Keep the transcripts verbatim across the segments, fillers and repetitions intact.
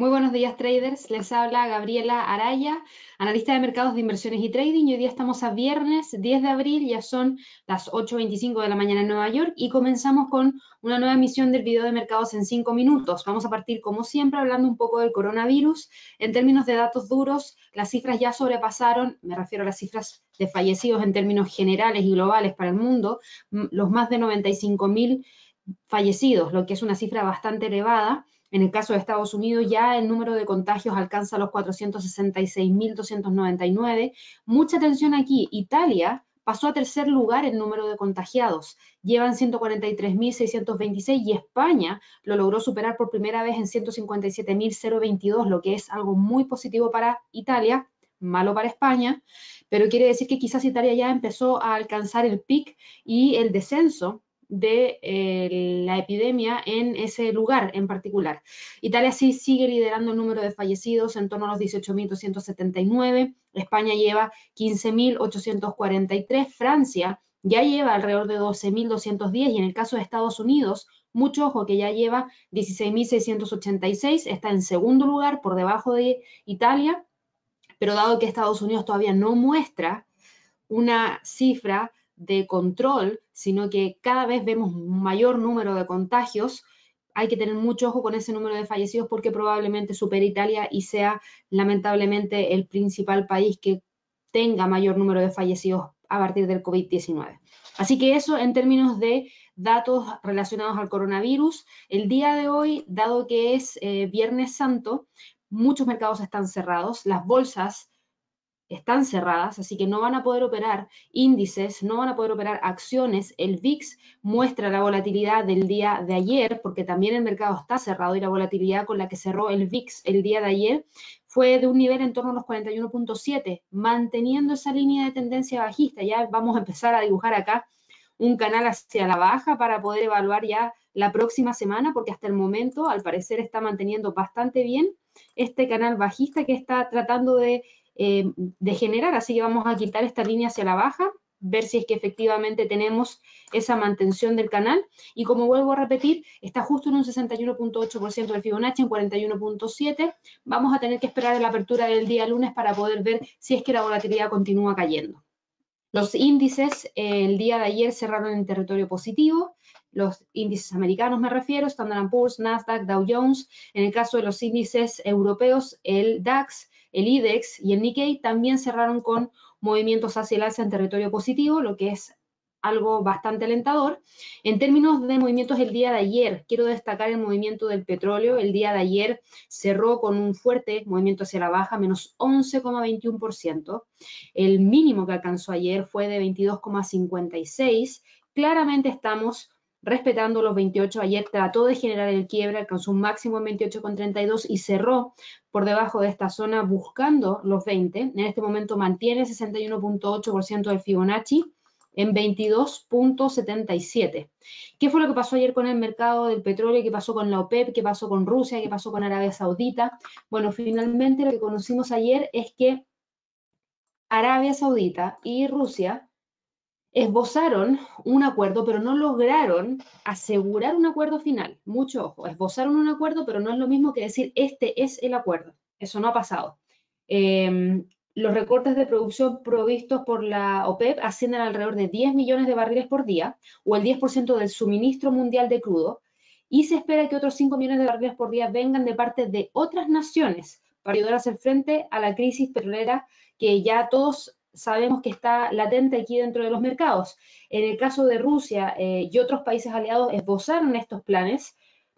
Muy buenos días, traders. Les habla Gabriela Araya, analista de mercados de inversiones y trading. Y hoy día estamos a viernes diez de abril, ya son las ocho veinticinco de la mañana en Nueva York y comenzamos con una nueva emisión del video de mercados en cinco minutos. Vamos a partir, como siempre, hablando un poco del coronavirus. En términos de datos duros, las cifras ya sobrepasaron, me refiero a las cifras de fallecidos en términos generales y globales para el mundo, los más de noventa y cinco mil fallecidos, lo que es una cifra bastante elevada. En el caso de Estados Unidos, ya el número de contagios alcanza los cuatrocientos sesenta y seis mil doscientos noventa y nueve. Mucha atención aquí. Italia pasó a tercer lugar en número de contagiados. Llevan ciento cuarenta y tres mil seiscientos veintiséis y España lo logró superar por primera vez en ciento cincuenta y siete mil veintidós, lo que es algo muy positivo para Italia, malo para España, pero quiere decir que quizás Italia ya empezó a alcanzar el pic y el descenso de eh, la epidemia en ese lugar en particular. Italia sí sigue liderando el número de fallecidos en torno a los dieciocho mil doscientos setenta y nueve, España lleva quince mil ochocientos cuarenta y tres, Francia ya lleva alrededor de doce mil doscientos diez y en el caso de Estados Unidos, mucho ojo que ya lleva dieciséis mil seiscientos ochenta y seis, está en segundo lugar por debajo de Italia, pero dado que Estados Unidos todavía no muestra una cifra de control, sino que cada vez vemos un mayor número de contagios, hay que tener mucho ojo con ese número de fallecidos porque probablemente supere Italia y sea lamentablemente el principal país que tenga mayor número de fallecidos a partir del COVID diecinueve. Así que eso en términos de datos relacionados al coronavirus. El día de hoy, dado que es eh, Viernes Santo, muchos mercados están cerrados, las bolsas están cerradas, así que no van a poder operar índices, no van a poder operar acciones. El V I X muestra la volatilidad del día de ayer, porque también el mercado está cerrado y la volatilidad con la que cerró el V I X el día de ayer fue de un nivel en torno a los cuarenta y uno punto siete, manteniendo esa línea de tendencia bajista. Ya vamos a empezar a dibujar acá un canal hacia la baja para poder evaluar ya la próxima semana, porque hasta el momento, al parecer, está manteniendo bastante bien este canal bajista que está tratando de Eh, de generar, así que vamos a quitar esta línea hacia la baja, ver si es que efectivamente tenemos esa mantención del canal, y como vuelvo a repetir, está justo en un sesenta y uno punto ocho por ciento del Fibonacci, en cuarenta y uno punto siete, vamos a tener que esperar a la apertura del día lunes para poder ver si es que la volatilidad continúa cayendo. Los índices eh, el día de ayer cerraron en territorio positivo, los índices americanos me refiero, Standard and Poor's, Nasdaq, Dow Jones. En el caso de los índices europeos, el DAX, el IBEX y el Nikkei también cerraron con movimientos hacia el alza en territorio positivo, lo que es algo bastante alentador. En términos de movimientos el día de ayer, quiero destacar el movimiento del petróleo. El día de ayer cerró con un fuerte movimiento hacia la baja, menos once coma veintiuno por ciento. El mínimo que alcanzó ayer fue de veintidós coma cincuenta y seis. Claramente estamos respetando los veintiocho. Ayer trató de generar el quiebre, alcanzó un máximo en veintiocho coma treinta y dos y cerró por debajo de esta zona buscando los veinte. En este momento mantiene el sesenta y uno punto ocho por ciento del Fibonacci en veintidós punto setenta y siete. ¿Qué fue lo que pasó ayer con el mercado del petróleo? ¿Qué pasó con la OPEP? ¿Qué pasó con Rusia? ¿Qué pasó con Arabia Saudita? Bueno, finalmente lo que conocimos ayer es que Arabia Saudita y Rusia esbozaron un acuerdo, pero no lograron asegurar un acuerdo final. Mucho ojo, esbozaron un acuerdo, pero no es lo mismo que decir este es el acuerdo. Eso no ha pasado. Eh, los recortes de producción provistos por la OPEP ascienden a alrededor de diez millones de barriles por día, o el diez por ciento del suministro mundial de crudo, y se espera que otros cinco millones de barriles por día vengan de parte de otras naciones para ayudar a hacer frente a la crisis petrolera que ya todos sabemos que está latente aquí dentro de los mercados. En el caso de Rusia eh, y otros países aliados esbozaron estos planes,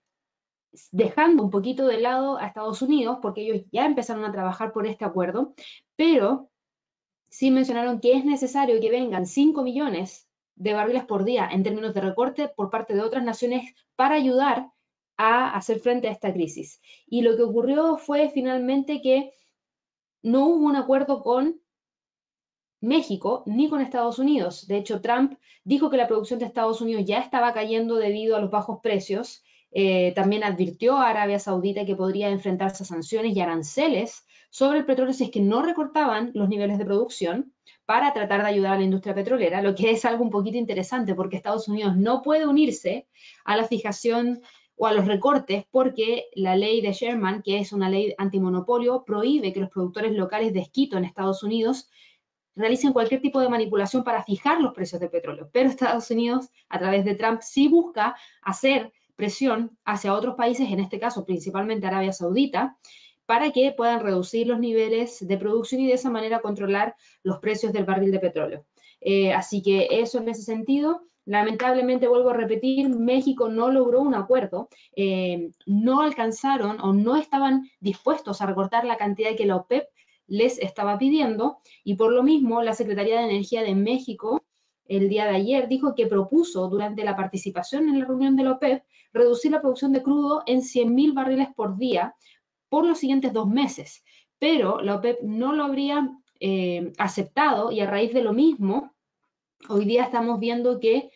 dejando un poquito de lado a Estados Unidos, porque ellos ya empezaron a trabajar por este acuerdo, pero sí mencionaron que es necesario que vengan cinco millones de barriles por día en términos de recorte por parte de otras naciones para ayudar a hacer frente a esta crisis. Y lo que ocurrió fue finalmente que no hubo un acuerdo con México ni con Estados Unidos. De hecho, Trump dijo que la producción de Estados Unidos ya estaba cayendo debido a los bajos precios. Eh, también advirtió a Arabia Saudita que podría enfrentarse a sanciones y aranceles sobre el petróleo si es que no recortaban los niveles de producción para tratar de ayudar a la industria petrolera, lo que es algo un poquito interesante porque Estados Unidos no puede unirse a la fijación o a los recortes, porque la ley de Sherman, que es una ley antimonopolio, prohíbe que los productores locales de esquisto en Estados Unidos realicen cualquier tipo de manipulación para fijar los precios del petróleo. Pero Estados Unidos, a través de Trump, sí busca hacer presión hacia otros países, en este caso principalmente Arabia Saudita, para que puedan reducir los niveles de producción y de esa manera controlar los precios del barril de petróleo. Eh, así que eso en ese sentido. Lamentablemente, vuelvo a repetir, México no logró un acuerdo, eh, no alcanzaron o no estaban dispuestos a recortar la cantidad que la OPEP les estaba pidiendo, y por lo mismo la Secretaría de Energía de México el día de ayer dijo que propuso durante la participación en la reunión de la OPEP reducir la producción de crudo en cien mil barriles por día por los siguientes dos meses, pero la OPEP no lo habría eh, aceptado, y a raíz de lo mismo, hoy día estamos viendo que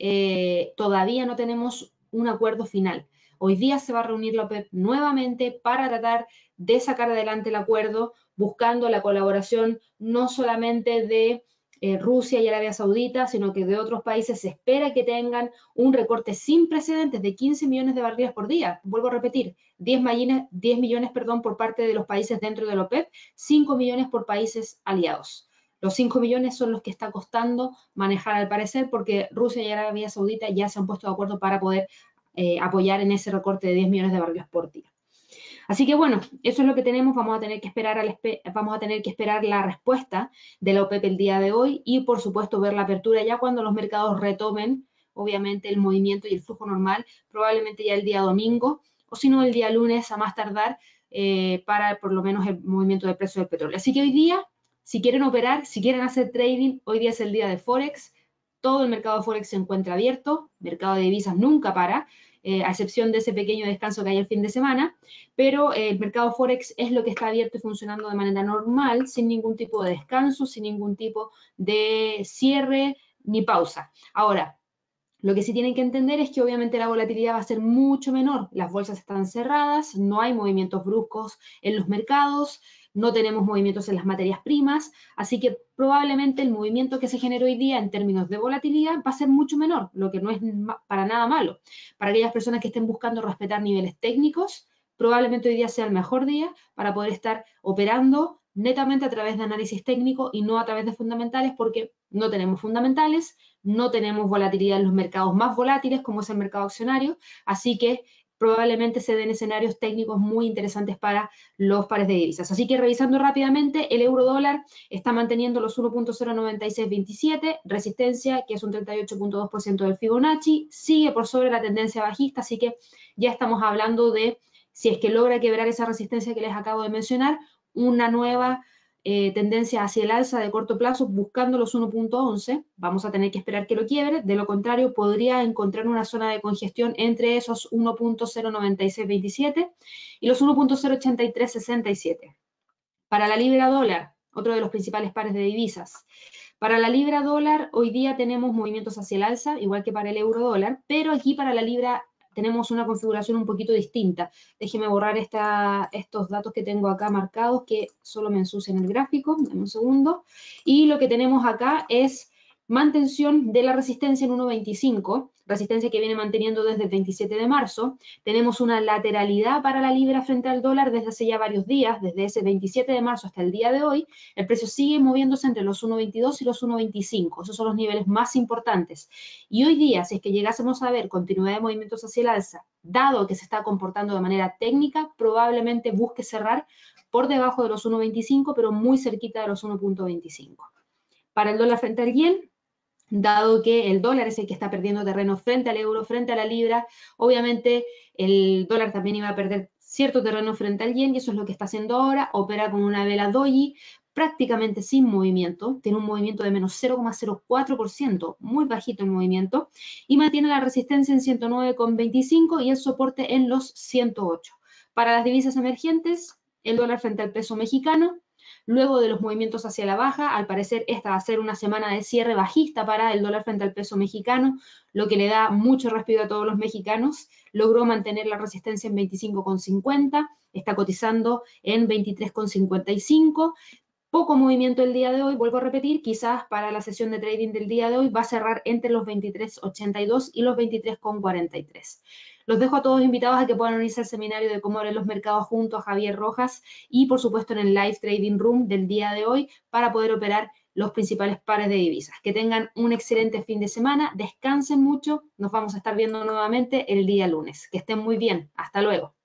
eh, todavía no tenemos un acuerdo final. Hoy día se va a reunir la OPEP nuevamente para tratar de sacar adelante el acuerdo, buscando la colaboración no solamente de eh, Rusia y Arabia Saudita, sino que de otros países. Se espera que tengan un recorte sin precedentes de quince millones de barriles por día. Vuelvo a repetir, diez millones, diez millones perdón, por parte de los países dentro de la OPEP, cinco millones por países aliados. Los cinco millones son los que está costando manejar al parecer, porque Rusia y Arabia Saudita ya se han puesto de acuerdo para poder eh, apoyar en ese recorte de diez millones de barriles por día. Así que bueno, eso es lo que tenemos. Vamos a tener que esperar, al, vamos a tener que esperar la respuesta de la OPEP el día de hoy y por supuesto ver la apertura ya cuando los mercados retomen, obviamente, el movimiento y el flujo normal, probablemente ya el día domingo o si no el día lunes a más tardar, eh, para por lo menos el movimiento del precio del petróleo. Así que hoy día, si quieren operar, si quieren hacer trading, hoy día es el día de Forex. Todo el mercado de Forex se encuentra abierto, mercado de divisas nunca para, eh, a excepción de ese pequeño descanso que hay el fin de semana, pero eh, el mercado Forex es lo que está abierto y funcionando de manera normal, sin ningún tipo de descanso, sin ningún tipo de cierre ni pausa. Ahora, lo que sí tienen que entender es que obviamente la volatilidad va a ser mucho menor. Las bolsas están cerradas, no hay movimientos bruscos en los mercados, no tenemos movimientos en las materias primas, así que probablemente el movimiento que se genera hoy día en términos de volatilidad va a ser mucho menor, lo que no es para nada malo. Para aquellas personas que estén buscando respetar niveles técnicos, probablemente hoy día sea el mejor día para poder estar operando netamente a través de análisis técnico y no a través de fundamentales, porque no tenemos fundamentales, no tenemos volatilidad en los mercados más volátiles como es el mercado accionario, así que probablemente se den escenarios técnicos muy interesantes para los pares de divisas. Así que revisando rápidamente, el euro dólar está manteniendo los uno punto cero noventa y seis veintisiete, resistencia que es un treinta y ocho punto dos por ciento del Fibonacci, sigue por sobre la tendencia bajista, así que ya estamos hablando de, si es que logra quebrar esa resistencia que les acabo de mencionar, una nueva Eh, tendencia hacia el alza de corto plazo buscando los uno punto once, vamos a tener que esperar que lo quiebre, de lo contrario podría encontrar una zona de congestión entre esos uno punto cero noventa y seis veintisiete y los uno punto cero ochenta y tres sesenta y siete. Para la libra dólar, otro de los principales pares de divisas, para la libra dólar hoy día tenemos movimientos hacia el alza, igual que para el euro dólar, pero aquí para la libra tenemos una configuración un poquito distinta. Déjeme borrar esta, estos datos que tengo acá marcados, que solo me ensucian el gráfico, dame un segundo. Y lo que tenemos acá es mantención de la resistencia en uno veinticinco, resistencia que viene manteniendo desde el veintisiete de marzo. Tenemos una lateralidad para la libra frente al dólar desde hace ya varios días, desde ese veintisiete de marzo hasta el día de hoy. El precio sigue moviéndose entre los uno veintidós y los uno veinticinco, esos son los niveles más importantes. Y hoy día, si es que llegásemos a ver continuidad de movimientos hacia el alza, dado que se está comportando de manera técnica, probablemente busque cerrar por debajo de los uno veinticinco, pero muy cerquita de los uno punto veinticinco. Para el dólar frente al yen, dado que el dólar es el que está perdiendo terreno frente al euro, frente a la libra, obviamente el dólar también iba a perder cierto terreno frente al yen, y eso es lo que está haciendo ahora, opera con una vela doji prácticamente sin movimiento, tiene un movimiento de menos cero coma cero cuatro por ciento, muy bajito el movimiento, y mantiene la resistencia en ciento nueve coma veinticinco y el soporte en los ciento ocho. Para las divisas emergentes, el dólar frente al peso mexicano, luego de los movimientos hacia la baja, al parecer esta va a ser una semana de cierre bajista para el dólar frente al peso mexicano, lo que le da mucho respiro a todos los mexicanos. Logró mantener la resistencia en veinticinco coma cincuenta, está cotizando en veintitrés coma cincuenta y cinco. Poco movimiento el día de hoy, vuelvo a repetir, quizás para la sesión de trading del día de hoy va a cerrar entre los veintitrés coma ochenta y dos y los veintitrés coma cuarenta y tres. Los dejo a todos invitados a que puedan unirse al seminario de cómo abrir los mercados junto a Javier Rojas y por supuesto en el live trading room del día de hoy para poder operar los principales pares de divisas. Que tengan un excelente fin de semana, descansen mucho, nos vamos a estar viendo nuevamente el día lunes. Que estén muy bien, hasta luego.